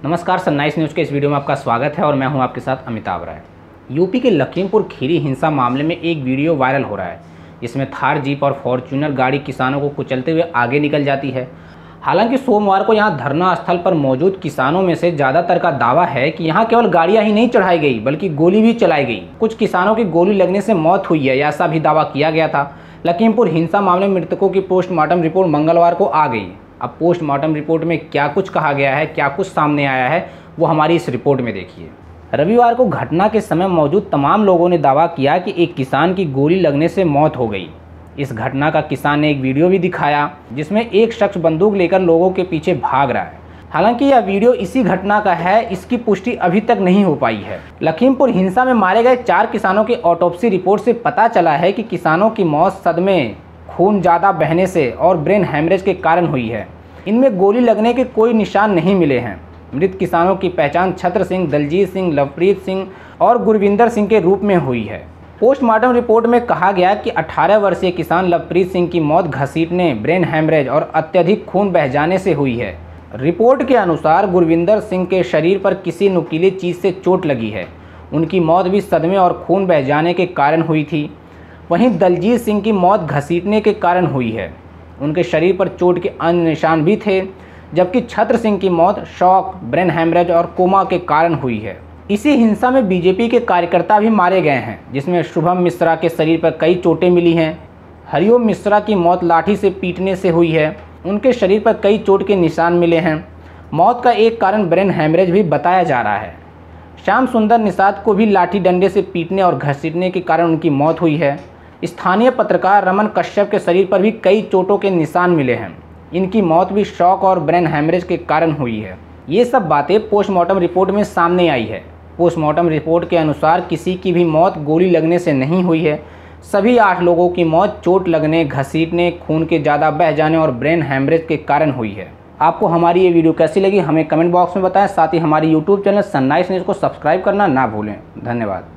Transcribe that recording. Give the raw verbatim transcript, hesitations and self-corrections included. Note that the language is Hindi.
नमस्कार, सनराइज न्यूज़ के इस वीडियो में आपका स्वागत है और मैं हूं आपके साथ अमिताभ राय। यूपी के लखीमपुर खीरी हिंसा मामले में एक वीडियो वायरल हो रहा है जिसमें थार, जीप और फॉर्च्यूनर गाड़ी किसानों को कुचलते हुए आगे निकल जाती है। हालांकि सोमवार को यहां धरना स्थल पर मौजूद किसानों में से ज़्यादातर का दावा है कि यहां केवल गाड़ियां ही नहीं चढ़ाई गई बल्कि गोली भी चलाई गई। कुछ किसानों की गोली लगने से मौत हुई है, ऐसा भी दावा किया गया था। लखीमपुर हिंसा मामले में मृतकों की पोस्टमार्टम रिपोर्ट मंगलवार को आ गई। अब पोस्टमार्टम रिपोर्ट में क्या कुछ कहा गया है, क्या कुछ सामने आया है, वो हमारी इस रिपोर्ट में देखिए। रविवार को घटना के समय मौजूद तमाम लोगों ने दावा किया कि एक किसान की गोली लगने से मौत हो गई। इस घटना का किसान ने एक वीडियो भी दिखाया जिसमें एक शख्स बंदूक लेकर लोगों के पीछे भाग रहा है। हालांकि यह वीडियो इसी घटना का है, इसकी पुष्टि अभी तक नहीं हो पाई है। लखीमपुर हिंसा में मारे गए चार किसानों की ऑटोप्सी रिपोर्ट से पता चला है कि किसानों की मौत सदमे, खून ज़्यादा बहने से और ब्रेन हैमरेज के कारण हुई है। इनमें गोली लगने के कोई निशान नहीं मिले हैं। मृत किसानों की पहचान छत्र सिंह, दलजीत सिंह, लवप्रीत सिंह और गुरविंदर सिंह के रूप में हुई है। पोस्टमार्टम रिपोर्ट में कहा गया कि अठारह वर्षीय किसान लवप्रीत सिंह की मौत घसीटने, ब्रेन हैमरेज और अत्यधिक खून बह जाने से हुई है। रिपोर्ट के अनुसार गुरविंदर सिंह के शरीर पर किसी नुकीली चीज़ से चोट लगी है। उनकी मौत भी सदमे और खून बह जाने के कारण हुई थी। वहीं दलजीत सिंह की मौत घसीटने के कारण हुई है। उनके शरीर पर चोट के अन्य निशान भी थे, जबकि छत्र सिंह की मौत शॉक, ब्रेन हैमरेज और कोमा के कारण हुई है। इसी हिंसा में बीजेपी के कार्यकर्ता भी मारे गए हैं, जिसमें शुभम मिश्रा के शरीर पर कई चोटें मिली हैं। हरिओम मिश्रा की मौत लाठी से पीटने से हुई है। उनके शरीर पर कई चोट के निशान मिले हैं। मौत का एक कारण ब्रेन हैमरेज भी बताया जा रहा है। श्याम सुंदर निषाद को भी लाठी डंडे से पीटने और घसीटने के कारण उनकी मौत हुई है। स्थानीय पत्रकार रमन कश्यप के शरीर पर भी कई चोटों के निशान मिले हैं। इनकी मौत भी शॉक और ब्रेन हैमरेज के कारण हुई है। ये सब बातें पोस्टमार्टम रिपोर्ट में सामने आई है। पोस्टमार्टम रिपोर्ट के अनुसार किसी की भी मौत गोली लगने से नहीं हुई है। सभी आठ लोगों की मौत चोट लगने, घसीटने, खून के ज़्यादा बह जाने और ब्रेन हैमरेज के कारण हुई है। आपको हमारी ये वीडियो कैसी लगी हमें कमेंट बॉक्स में बताएं। साथ ही हमारी यूट्यूब चैनल सनराइज न्यूज़ को सब्सक्राइब करना ना भूलें। धन्यवाद।